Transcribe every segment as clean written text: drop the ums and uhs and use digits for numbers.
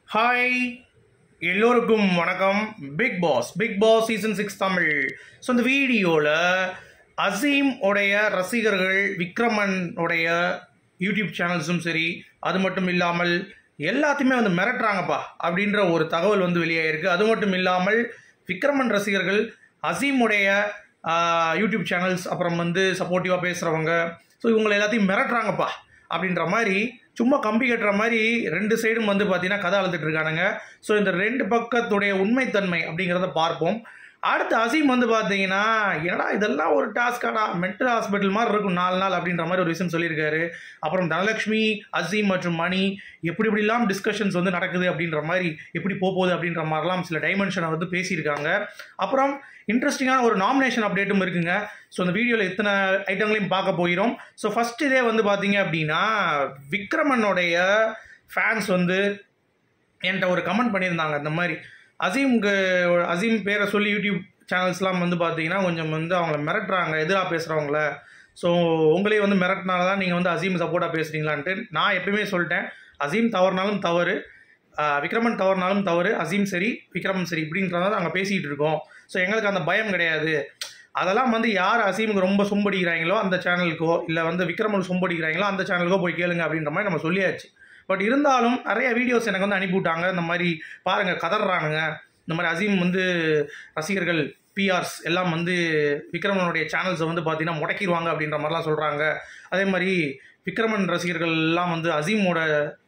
Hi எல்லோருக்கும் வணக்கம். Bigg Boss season 6 Tamil. So இந்த வீடியோவில் அசீம் உடைய ரசிகர்கள் விக்ரமன் உடைய யூடியூப் சேனல்ஸும் சரி, அது மட்டும் இல்லாமல் எல்லாத்தையுமே வந்து மிரட்டுறாங்கப்பா அப்படின்ற ஒரு தகவல் வந்து வெளியாயிருக்கு. அது மட்டும் இல்லாமல் விக்ரமன் ரசிகர்கள் அசீமுடைய யூடியூப் சேனல்ஸ் அப்புறம் வந்து சப்போர்ட்டிவாக பேசுகிறவங்க, ஸோ இவங்களை எல்லாத்தையும் மிரட்டுறாங்கப்பா அப்படின்ற மாதிரி சும்மா கம்பி கட்டுற மாதிரி ரெண்டு சைடும் வந்து பார்த்தீங்கன்னா கதை அழுத்துட்டு இருக்கானுங்க. ஸோ இந்த ரெண்டு பக்கத்துடைய உண்மைத்தன்மை அப்படிங்கிறத பார்ப்போம். அடுத்து அசீம் வந்து பார்த்தீங்கன்னா, என்னடா இதெல்லாம் ஒரு டாஸ்காடா, மென்டல் ஹாஸ்பிட்டல் மாதிரி இருக்கும் 4 நாள் அப்படின்ற மாதிரி ஒரு விஷயம் சொல்லியிருக்காரு. அப்புறம் தனலட்சுமி, அசீம் மற்றும் மணி எப்படிலாம் டிஸ்கஷன்ஸ் வந்து நடக்குது அப்படின்ற மாதிரி, எப்படி போகுது அப்படின்ற மாதிரிலாம் சில டைமென்ஷனை வந்து பேசியிருக்காங்க. அப்புறம் இன்ட்ரெஸ்டிங்கான ஒரு நாமினேஷன் அப்டேட்டும் இருக்குங்க. ஸோ இந்த வீடியோவில் இத்தனை ஐட்டங்களையும் பார்க்க போகிறோம். ஸோ ஃபர்ஸ்ட் இதே வந்து பார்த்தீங்க அப்படின்னா, விக்ரமனுடைய ஃபேன்ஸ் வந்து என்கிட்ட ஒரு கமெண்ட் பண்ணியிருந்தாங்க. இந்த மாதிரி அசீம் பேரை சொல்லி யூடியூப் சேனல்ஸ்லாம் வந்து பார்த்தீங்கன்னா கொஞ்சம் வந்து அவங்கள மிரட்டுறாங்க, எதிராக பேசுகிறவங்கள. ஸோ உங்களே வந்து மிரட்டினால தான் நீங்கள் வந்து அசீம் சப்போர்ட்டாக பேசுகிறீங்களான்ட்டு நான் எப்பயுமே சொல்லிட்டேன். அசீம் தவறுனாலும் தவறு, விக்ரமன் தவறுனாலும் தவறு, அசீம் சரி விக்ரமன் சரி இப்படின்றத நாங்கள் பேசிகிட்டு இருக்கோம். ஸோ எங்களுக்கு அந்த பயம் கிடையாது. அதெல்லாம் வந்து யார் அசீமுக்கு ரொம்ப சொம்படிக்கிறாங்களோ அந்த சேனலுக்கோ, இல்லை வந்து விக்ரமனுக்கு சொம்படிக்கிறாங்களோ அந்த சேனலுக்கோ போய் கேளுங்க அப்படின்ற மாதிரி நம்ம சொல்லியாச்சு. பட் இருந்தாலும் நிறைய வீடியோஸ் எனக்கு வந்து அனுப்பிவிட்டாங்க. இந்த மாதிரி பாருங்கள் கதறானுங்க, இந்த மாதிரி அசீம் வந்து ரசிகர்கள் பிஆர்ஸ் எல்லாம் வந்து விக்ரமனுடைய சேனல்ஸை வந்து பார்த்தீங்கன்னா முடக்கிடுவாங்க அப்படின்ற மாதிரிலாம் சொல்கிறாங்க. அதே மாதிரி விக்ரமன் ரசிகர்கள் எல்லாம் வந்து அசீமோட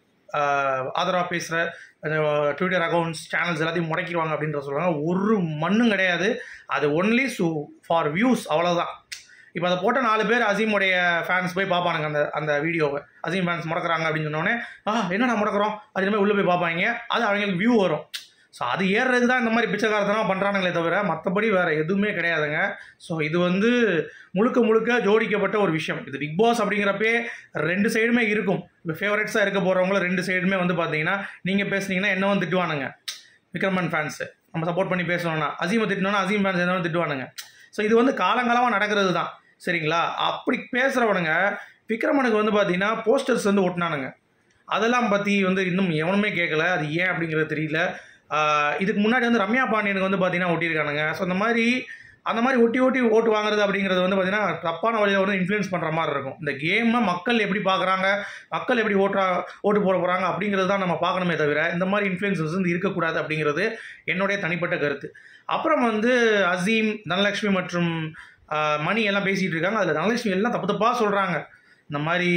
ஆதரவாக பேசுகிற ட்விட்டர் அக்கௌண்ட்ஸ் சேனல்ஸ் எல்லாத்தையும் முடக்கிடுவாங்க அப்படின்ற சொல்கிறாங்க. ஒரு மண்ணும் கிடையாது, அது ஒன்லி ஃபார் வியூஸ், அவ்வளோதான். இப்போ அதை போட்ட 4 பேர் அசீமுடைய ஃபேன்ஸ் போய் பார்ப்பானுங்க அந்த வீடியோவை. அசீம் ஃபேன்ஸ் முடக்கிறாங்க அப்படின்னு சொன்னோடனே என்னடா முடக்கிறோம் அது மாதிரி உள்ளே போய் பார்ப்பாங்க. அது அவங்களுக்கு வியூ வரும். ஸோ அது ஏறுறதுக்கு தான் இந்த மாதிரி பிச்சைக்காரத்தனம் பண்ணுறானுங்களே தவிர மற்றபடி வேறு எதுவுமே கிடையாதுங்க. ஸோ இது வந்து முழுக்க ஜோடிக்கப்பட்ட ஒரு விஷயம். இது பிக் பாஸ் அப்படிங்கிறப்பே 2 சைடுமே இருக்கும். இப்போ ஃபேவரட்ஸாக இருக்க போகிறவங்களும் 2 சைடுமே வந்து பார்த்தீங்கன்னா, நீங்கள் பேசுனீங்கன்னா என்ன வந்து திட்டுவானுங்க விக்ரமன் ஃபேன்ஸு, நம்ம சப்போர்ட் பண்ணி பேசணும்னா. அசீமை திட்டணும்னா அசீம் ஃபேன்ஸ் என்ன திட்டுவானுங்க. ஸோ இது வந்து காலங்காலமாக நடக்கிறது தான், சரிங்களா? அப்படி பேசுகிறவனுங்க விக்ரமனுக்கு வந்து பார்த்தீங்கன்னா போஸ்டர்ஸ் வந்து ஒட்டினானுங்க. அதெல்லாம் பற்றி வந்து இன்னும் எவனுமே கேட்கல. அது ஏன் அப்படிங்கிறது தெரியல. இதுக்கு முன்னாடி வந்து ரம்யா பாண்டியனுக்கு வந்து பார்த்தீங்கன்னா ஒட்டியிருக்கானுங்க. ஸோ அந்த மாதிரி ஒட்டி ஓட்டு வாங்குறது அப்படிங்கிறது வந்து பார்த்தீங்கன்னா தப்பான வழியில் வந்து இன்ஃப்ளூயன்ஸ் பண்ணுற மாதிரி இருக்கும். இந்த கேமை மக்கள் எப்படி பார்க்குறாங்க, மக்கள் எப்படி ஓட்டு போட போகிறாங்க அப்படிங்கிறது தான் நம்ம பார்க்கணுமே தவிர இந்த மாதிரி இன்ஃப்ளூயன்சஸ் வந்து இருக்கக்கூடாது அப்படிங்கிறது என்னுடைய தனிப்பட்ட கருத்து. அப்புறம் வந்து அசீம், தனலட்சுமி மற்றும் மணி எல்லாம் பேசிகிட்டு இருக்காங்க. அதில் தனலட்சுமி எல்லாம் தப்பாக சொல்கிறாங்க. இந்த மாதிரி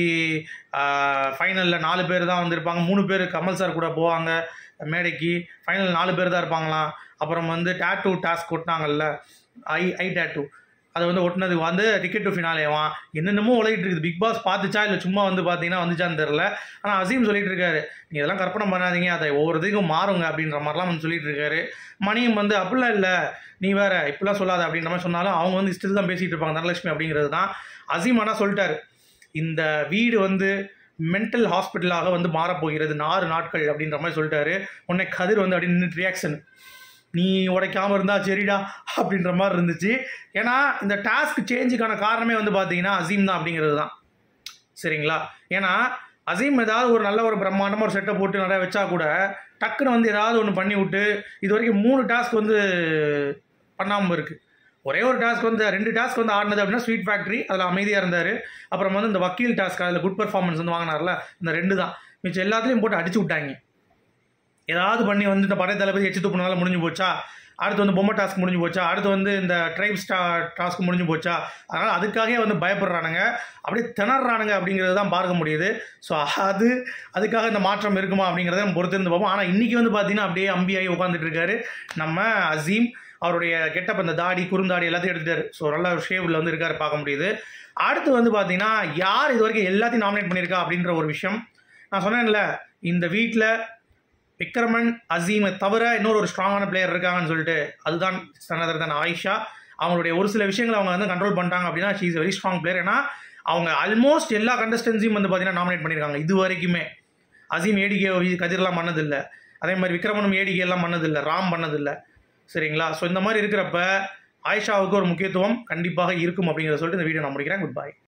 ஃபைனலில் 4 பேர் தான் வந்திருப்பாங்க, 3 பேர் கமல் சார் கூட போவாங்க மேடைக்கு, ஃபைனல் 4 பேர் தான் இருப்பாங்களாம். அப்புறம் வந்து டேட்டூ டாஸ்க் ஒட்டினாங்கல்ல, ஐ டேட்டூ, அது வந்து ஒட்டினது வந்து டிக்கெட் டு ஃபினாலேவான். என்னென்னமோ உலகிட்டு இருக்குது. பிக் பாஸ் பார்த்துச்சா இல்லை சும்மா வந்து பார்த்தீங்கன்னா வந்துச்சான்னு தெரில. ஆனால் அசீம் சொல்லிட்டு இருக்காரு, நீங்கள் இதெல்லாம் கற்பனை பண்ணாதீங்க, அதை ஒவ்வொரு இதுக்கும் மாறுங்க அப்படின்ற மாதிரிலாம் வந்து சொல்லிட்டு இருக்காரு. மணியும் வந்து அப்படிலாம் இல்லை, நீ வேற இப்படிலாம் சொல்லாத அப்படின்ற மாதிரி சொன்னாலும் அவங்க வந்து இஷ்டத்து தான் பேசிகிட்டு இருப்பாங்க. தனலட்சுமி அப்படிங்கிறது தான். அசீம் ஆனால் சொல்லிட்டாரு, இந்த வீடு வந்து மென்டல் ஹாஸ்பிட்டலாக வந்து மாறப்போகிறது 4 நாட்கள் அப்படின்ற மாதிரி சொல்லிட்டாரு. உடனே கதிர் வந்து அப்படின்னு நின்று ரியாக்ஷன், நீ உடைக்காமல் இருந்தா சரிடா அப்படின்ற மாதிரி இருந்துச்சு. ஏன்னா இந்த டாஸ்க் சேஞ்சுக்கான காரணமே வந்து பார்த்தீங்கன்னா அசீம் தான் அப்படிங்கிறது தான், சரிங்களா? ஏன்னா அசீம் ஏதாவது ஒரு நல்ல ஒரு பிரம்மாண்டமாக ஒரு செட்டை போட்டு நிறையா வச்சா கூட டக்குன்னு வந்து ஏதாவது ஒன்று பண்ணி விட்டு, இது வரைக்கும் 3 டாஸ்க் வந்து பண்ணாமல் இருக்குது. ஒரே ஒரு டாஸ்க் வந்து 2 டாஸ்க் வந்து ஆடினது அப்படின்னா ஸ்வீட் ஃபேக்ட்ரி, அதில் அமைதியாக இருந்தார். அப்புறம் வந்து இந்த வக்கீல் டாஸ்க், அதில் குட் பர்ஃபார்மன்ஸ் வந்து வாங்கினார்ல, இந்த 2 தான். மிச்சம் எல்லாத்துலேயும் போட்டு அடிச்சு விட்டாங்க. ஏதாவது பண்ணி வந்து இந்த படை தளபதி எச்சு துப்புனால முடிஞ்சு போச்சா, அடுத்து வந்து பொம்மை டாஸ்க் முடிஞ்சு போச்சா, அடுத்து வந்து இந்த ட்ரைப்ஸ் டாஸ்க் முடிஞ்சு போச்சா. அதனால் அதுக்காகவே வந்து பயப்படுறானுங்க, அப்படியே திணறானுங்க அப்படிங்கிறது தான் பார்க்க முடியுது. ஸோ அதுக்காக இந்த மாற்றம் இருக்குமா அப்படிங்கிறத நம்ம பொறுத்திருந்து பார்ப்போம். ஆனால் இன்றைக்கி வந்து பார்த்தீங்கன்னா அப்படியே அம்பியாகி உட்காந்துட்டு இருக்காரு நம்ம அசீம். அவருடைய கெட்டப், அந்த தாடி, குறுந்தாடி எல்லாத்தையும் எடுத்துட்டாரு. ஸோ நல்ல ஷேவில் வந்து இருக்காரு, பார்க்க முடியுது. அடுத்து வந்து பார்த்தீங்கன்னா யார் இது வரைக்கும் எல்லாத்தையும் நாமினேட் பண்ணியிருக்கா அப்படின்ற ஒரு விஷயம் நான் சொன்னேன்ல. இந்த வீட்டில் விக்ரமன், அசீமை தவிர இன்னொரு ஒரு ஸ்ட்ராங்கான பிளேயர் இருக்காங்கன்னு சொல்லிட்டு, அதுதான் சனதர் ஆயிஷா. அவங்களுடைய ஒரு சில விஷயங்களை அவங்க வந்து கண்ட்ரோல் பண்ணிட்டாங்க அப்படின்னா she is very strong player. ஏன்னா அவங்க ஆல்மோஸ்ட் எல்லா கண்டஸ்டன்ஸையும் வந்து பார்த்தீங்கன்னா நாமினேட் பண்ணியிருக்காங்க இது வரைக்குமே. அசீம் ஏடிகே கதிரெலாம் பண்ணதில்லை, அதே மாதிரி விக்ரமனும் ஏடிகே எல்லாம் பண்ணதில்லை, ராம் பண்ணதில்லை, சரிங்களா? ஸோ இந்த மாதிரி இருக்கிறப்ப ஆயிஷாவுக்கு ஒரு முக்கியத்துவம் கண்டிப்பாக இருக்கும் அப்படிங்கிறத சொல்லிட்டு இந்த வீடியோ நான் முடிக்கிறேன். Good by.